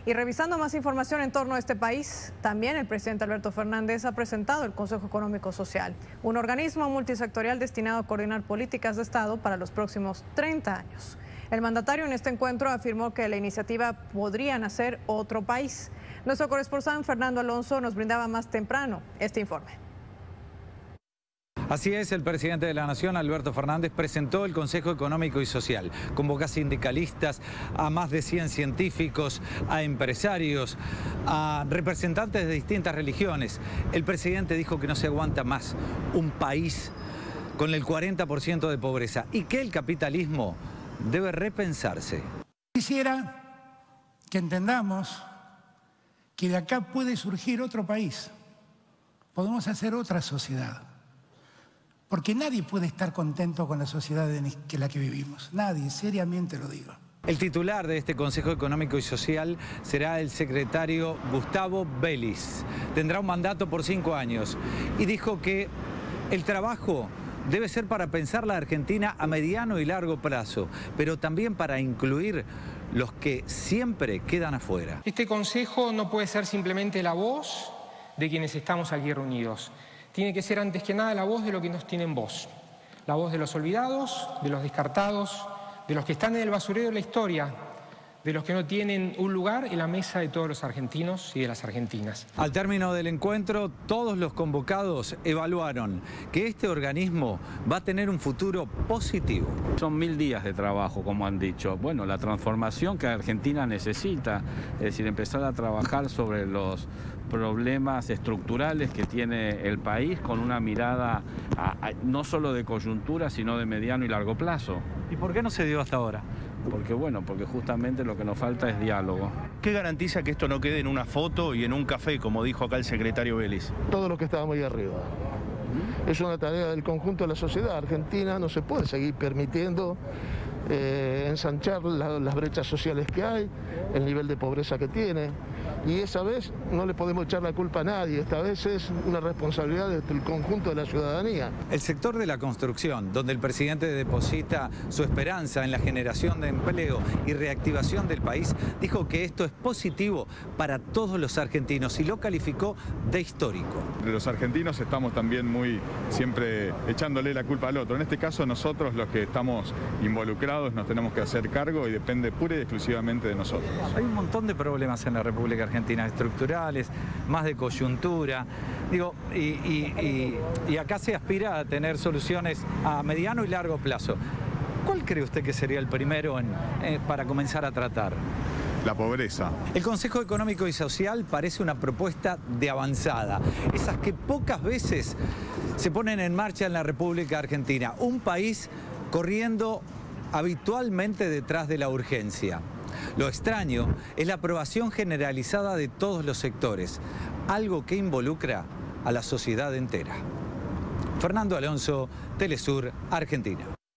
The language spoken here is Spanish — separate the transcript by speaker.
Speaker 1: Y revisando más información en torno a este país, también el presidente Alberto Fernández ha presentado el Consejo Económico Social, un organismo multisectorial destinado a coordinar políticas de Estado para los próximos 30 años. El mandatario en este encuentro afirmó que la iniciativa podría nacer otro país. Nuestro corresponsal Fernando Alonso nos brindaba más temprano este informe.
Speaker 2: Así es, el presidente de la Nación, Alberto Fernández, presentó el Consejo Económico y Social. Convocó a sindicalistas, a más de 100 científicos, a empresarios, a representantes de distintas religiones. El presidente dijo que no se aguanta más un país con el 40% de pobreza y que el capitalismo debe repensarse.
Speaker 3: Quisiera que entendamos que de acá puede surgir otro país. Podemos hacer otra sociedad. Porque nadie puede estar contento con la sociedad en la que vivimos. Nadie, seriamente lo digo.
Speaker 2: El titular de este Consejo Económico y Social será el secretario Gustavo Vélez. Tendrá un mandato por 5 años y dijo que el trabajo debe ser para pensar la Argentina a mediano y largo plazo, pero también para incluir los que siempre quedan afuera.
Speaker 4: Este Consejo no puede ser simplemente la voz de quienes estamos aquí reunidos. Tiene que ser antes que nada la voz de los que no tienen voz. La voz de los olvidados, de los descartados, de los que están en el basurero de la historia, de los que no tienen un lugar en la mesa de todos los argentinos y de las argentinas.
Speaker 2: Al término del encuentro, todos los convocados evaluaron que este organismo va a tener un futuro positivo.
Speaker 5: Son 1000 días de trabajo, como han dicho. Bueno, la transformación que Argentina necesita, es decir, empezar a trabajar sobre los problemas estructurales que tiene el país con una mirada no solo de coyuntura, sino de mediano y largo plazo.
Speaker 2: ¿Y por qué no se dio hasta ahora?
Speaker 5: Porque justamente lo que nos falta es diálogo.
Speaker 6: ¿Qué garantiza que esto no quede en una foto y en un café, como dijo acá el secretario Vélez?
Speaker 7: Todo lo que estábamos ahí arriba. Es una tarea del conjunto de la sociedad argentina, no se puede seguir permitiendo ensanchar las brechas sociales que hay, el nivel de pobreza que tiene. Y esa vez no le podemos echar la culpa a nadie, esta vez es una responsabilidad del conjunto de la ciudadanía.
Speaker 2: El sector de la construcción, donde el presidente deposita su esperanza en la generación de empleo y reactivación del país, dijo que esto es positivo para todos los argentinos y lo calificó de histórico.
Speaker 8: Los argentinos estamos también siempre echándole la culpa al otro. En este caso nosotros, los que estamos involucrados, nos tenemos que hacer cargo y depende pura y exclusivamente de nosotros.
Speaker 2: Hay un montón de problemas en la República Argentina, estructurales, más de coyuntura, y acá se aspira a tener soluciones a mediano y largo plazo. ¿Cuál cree usted que sería el primero para comenzar a tratar?
Speaker 8: La pobreza.
Speaker 2: El Consejo Económico y Social parece una propuesta de avanzada, esas que pocas veces se ponen en marcha en la República Argentina, un país corriendo habitualmente detrás de la urgencia. Lo extraño es la aprobación generalizada de todos los sectores, algo que involucra a la sociedad entera. Fernando Alonso, Telesur, Argentina.